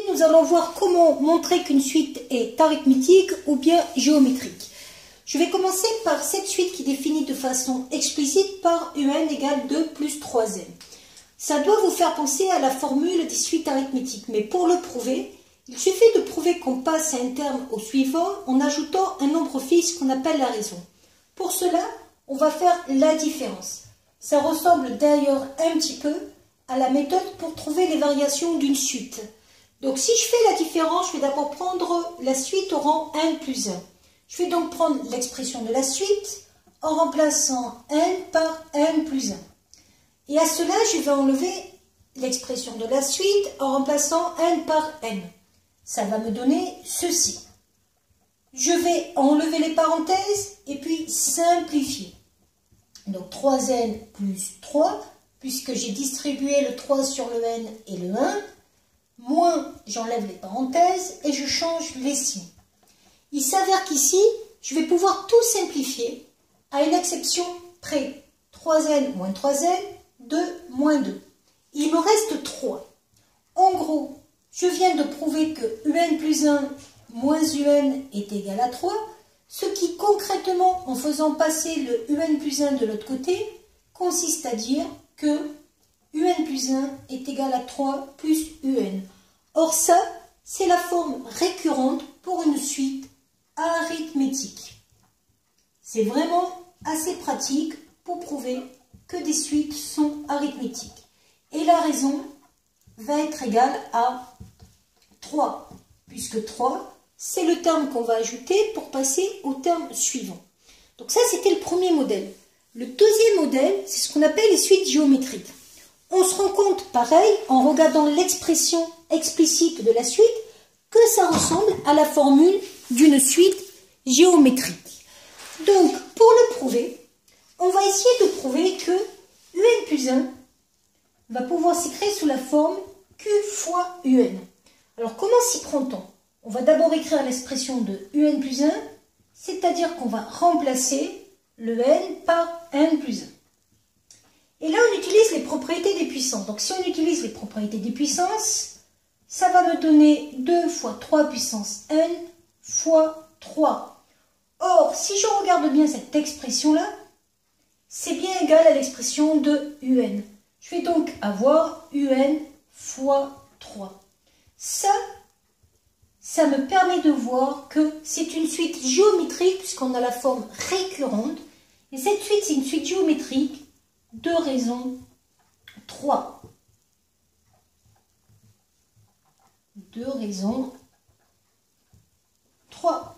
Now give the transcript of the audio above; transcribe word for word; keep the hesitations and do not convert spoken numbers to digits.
nous allons voir comment montrer qu'une suite est arithmétique ou bien géométrique. Je vais commencer par cette suite qui définit de façon explicite par U n égale deux plus trois n. Ça doit vous faire penser à la formule des suites arithmétiques, mais pour le prouver, il suffit de prouver qu'on passe un terme au suivant en ajoutant un nombre fixe qu'on appelle la raison. Pour cela, on va faire la différence. Ça ressemble d'ailleurs un petit peu à la méthode pour trouver les variations d'une suite. Donc si je fais la différence, je vais d'abord prendre la suite au rang n plus un. Je vais donc prendre l'expression de la suite en remplaçant n par n plus un. Et à cela, je vais enlever l'expression de la suite en remplaçant n par n. Ça va me donner ceci. Je vais enlever les parenthèses et puis simplifier. Donc trois n plus trois, puisque j'ai distribué le trois sur le n et le un, moins j'enlève les parenthèses et je change les signes. Il s'avère qu'ici, je vais pouvoir tout simplifier à une exception près. trois n moins trois n, deux moins deux. Il me reste trois. En gros, je viens de prouver que U n plus un moins U n est égal à trois, ce qui concrètement, en faisant passer le U n plus un de l'autre côté, consiste à dire que U n plus un est égal à trois plus U n. Or ça, c'est la forme récurrente pour une suite arithmétique. C'est vraiment assez pratique pour prouver que des suites sont arithmétiques. Et la raison va être égale à trois, puisque trois, c'est le terme qu'on va ajouter pour passer au terme suivant. Donc ça, c'était le premier modèle. Le deuxième modèle, c'est ce qu'on appelle les suites géométriques. On se rend compte, pareil, en regardant l'expression explicite de la suite, que ça ressemble à la formule d'une suite géométrique. Donc, pour le prouver, on va essayer de prouver que U n plus un va pouvoir s'écrire sous la forme Q fois U n. Alors, comment s'y prend-on? On va d'abord écrire l'expression de U n plus un, c'est-à-dire qu'on va remplacer le n par n plus un. Et là, on utilise les propriétés des puissances. Donc, si on utilise les propriétés des puissances, ça va me donner deux fois trois puissance n fois trois. Or, si je regarde bien cette expression-là, c'est bien égal à l'expression de U n. Je vais donc avoir U n fois trois. Ça, ça me permet de voir que c'est une suite géométrique puisqu'on a la forme récurrente. Et cette suite, c'est une suite géométrique de raison trois. De raison trois.